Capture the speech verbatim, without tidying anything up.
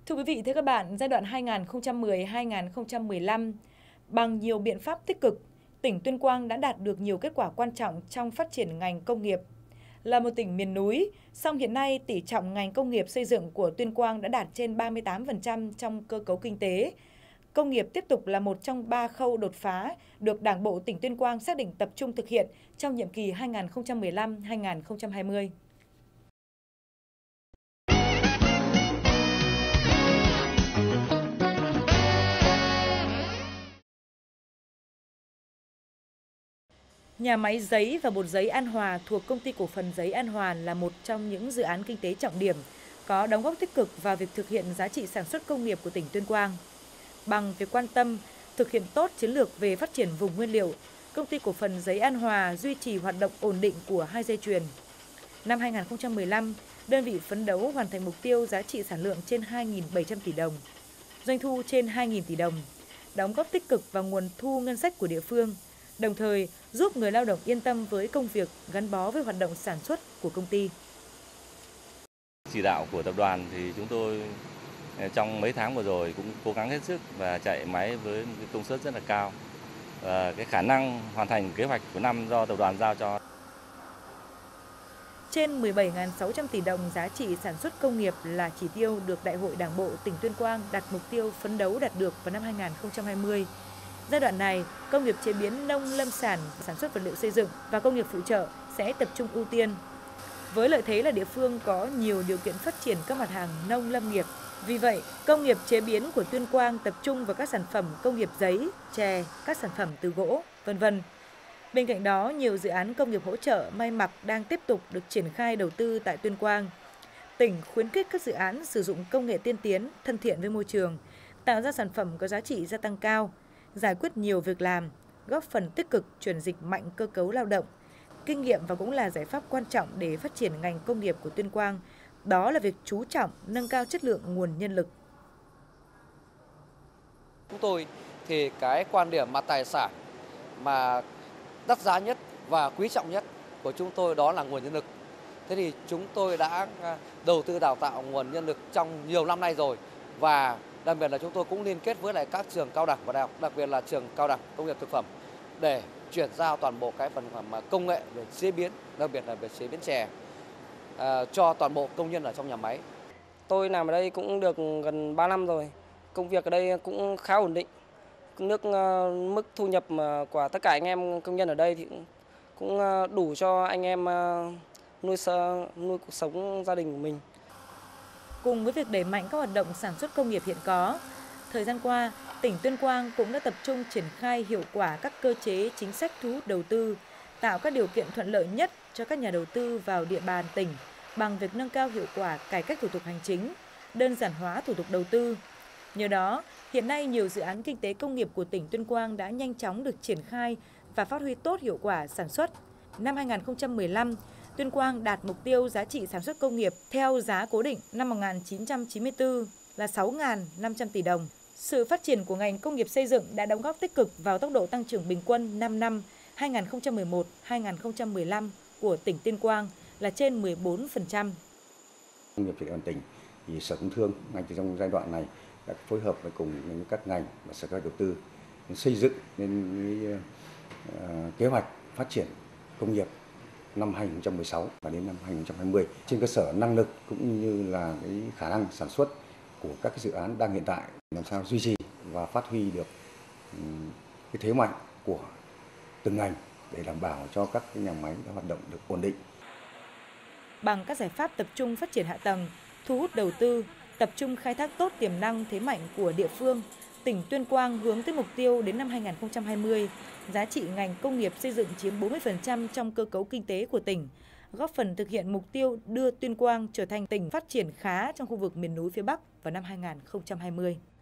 Thưa quý vị, thưa các bạn, giai đoạn hai nghìn không trăm mười đến hai nghìn không trăm mười lăm, bằng nhiều biện pháp tích cực, tỉnh Tuyên Quang đã đạt được nhiều kết quả quan trọng trong phát triển ngành công nghiệp. Là một tỉnh miền núi, song hiện nay tỷ trọng ngành công nghiệp xây dựng của Tuyên Quang đã đạt trên ba mươi tám phần trăm trong cơ cấu kinh tế. Công nghiệp tiếp tục là một trong ba khâu đột phá được Đảng bộ tỉnh Tuyên Quang xác định tập trung thực hiện trong nhiệm kỳ hai nghìn không trăm mười lăm đến hai nghìn không trăm hai mươi. Nhà máy giấy và bột giấy An Hòa thuộc Công ty Cổ phần Giấy An Hòa là một trong những dự án kinh tế trọng điểm, có đóng góp tích cực vào việc thực hiện giá trị sản xuất công nghiệp của tỉnh Tuyên Quang. Bằng việc quan tâm, thực hiện tốt chiến lược về phát triển vùng nguyên liệu, Công ty Cổ phần Giấy An Hòa duy trì hoạt động ổn định của hai dây chuyền. Năm hai nghìn không trăm mười lăm, đơn vị phấn đấu hoàn thành mục tiêu giá trị sản lượng trên hai nghìn bảy trăm tỷ đồng, doanh thu trên hai nghìn tỷ đồng, đóng góp tích cực vào nguồn thu ngân sách của địa phương, đồng thời giúp người lao động yên tâm với công việc, gắn bó với hoạt động sản xuất của công ty. Chỉ đạo của tập đoàn thì chúng tôi trong mấy tháng vừa rồi cũng cố gắng hết sức và chạy máy với một cái công suất rất là cao. Và cái khả năng hoàn thành kế hoạch của năm do tập đoàn giao cho. Trên mười bảy nghìn sáu trăm tỷ đồng giá trị sản xuất công nghiệp là chỉ tiêu được Đại hội Đảng bộ tỉnh Tuyên Quang đặt mục tiêu phấn đấu đạt được vào năm hai nghìn không trăm hai mươi. Giai đoạn này, công nghiệp chế biến nông lâm sản, sản xuất vật liệu xây dựng và công nghiệp phụ trợ sẽ tập trung ưu tiên. Với lợi thế là địa phương có nhiều điều kiện phát triển các mặt hàng nông lâm nghiệp. Vì vậy, công nghiệp chế biến của Tuyên Quang tập trung vào các sản phẩm công nghiệp giấy, chè, các sản phẩm từ gỗ, vân vân. Bên cạnh đó, nhiều dự án công nghiệp hỗ trợ may mặc đang tiếp tục được triển khai đầu tư tại Tuyên Quang. Tỉnh khuyến khích các dự án sử dụng công nghệ tiên tiến, thân thiện với môi trường, tạo ra sản phẩm có giá trị gia tăng cao, giải quyết nhiều việc làm, góp phần tích cực chuyển dịch mạnh cơ cấu lao động. Kinh nghiệm và cũng là giải pháp quan trọng để phát triển ngành công nghiệp của Tuyên Quang. Đó là việc chú trọng nâng cao chất lượng nguồn nhân lực. Chúng tôi thì cái quan điểm mà tài sản mà đắt giá nhất và quý trọng nhất của chúng tôi đó là nguồn nhân lực. Thế thì chúng tôi đã đầu tư đào tạo nguồn nhân lực trong nhiều năm nay rồi, và đặc biệt là chúng tôi cũng liên kết với lại các trường cao đẳng và đại học, đặc biệt là trường cao đẳng công nghiệp thực phẩm để chuyển giao toàn bộ cái phần mà công nghệ về chế biến, đặc biệt là về chế biến chè à, cho toàn bộ công nhân ở trong nhà máy. Tôi làm ở đây cũng được gần ba năm rồi, công việc ở đây cũng khá ổn định. Nước mức thu nhập của tất cả anh em công nhân ở đây thì cũng đủ cho anh em nuôi nuôi cuộc sống gia đình của mình. Cùng với việc đẩy mạnh các hoạt động sản xuất công nghiệp hiện có, thời gian qua, tỉnh Tuyên Quang cũng đã tập trung triển khai hiệu quả các cơ chế chính sách thu hút đầu tư, tạo các điều kiện thuận lợi nhất cho các nhà đầu tư vào địa bàn tỉnh bằng việc nâng cao hiệu quả cải cách thủ tục hành chính, đơn giản hóa thủ tục đầu tư. Nhờ đó, hiện nay nhiều dự án kinh tế công nghiệp của tỉnh Tuyên Quang đã nhanh chóng được triển khai và phát huy tốt hiệu quả sản xuất. Năm hai nghìn không trăm mười lăm, Tuyên Quang đạt mục tiêu giá trị sản xuất công nghiệp theo giá cố định năm một nghìn chín trăm chín mươi tư là sáu nghìn năm trăm tỷ đồng. Sự phát triển của ngành công nghiệp xây dựng đã đóng góp tích cực vào tốc độ tăng trưởng bình quân năm năm hai nghìn không trăm mười một đến hai nghìn không trăm mười lăm của tỉnh Tuyên Quang là trên mười bốn phần trăm. Công nghiệp trên địa bàn tỉnh thì Sở Công Thương ngay từ trong giai đoạn này đã phối hợp với cùng các ngành và Sở Kế hoạch Đầu tư xây dựng nên uh, kế hoạch phát triển công nghiệp năm hai nghìn không trăm mười sáu và đến năm hai nghìn không trăm hai mươi trên cơ sở năng lực cũng như là cái khả năng sản xuất của các cái dự án đang hiện tại, làm sao duy trì và phát huy được um, cái thế mạnh của từng ngành để đảm bảo cho các cái nhà máy hoạt động được ổn định. Bằng các giải pháp tập trung phát triển hạ tầng, thu hút đầu tư, tập trung khai thác tốt tiềm năng thế mạnh của địa phương, tỉnh Tuyên Quang hướng tới mục tiêu đến năm hai nghìn không trăm hai mươi, giá trị ngành công nghiệp xây dựng chiếm bốn mươi phần trăm trong cơ cấu kinh tế của tỉnh, góp phần thực hiện mục tiêu đưa Tuyên Quang trở thành tỉnh phát triển khá trong khu vực miền núi phía Bắc vào năm hai nghìn không trăm hai mươi.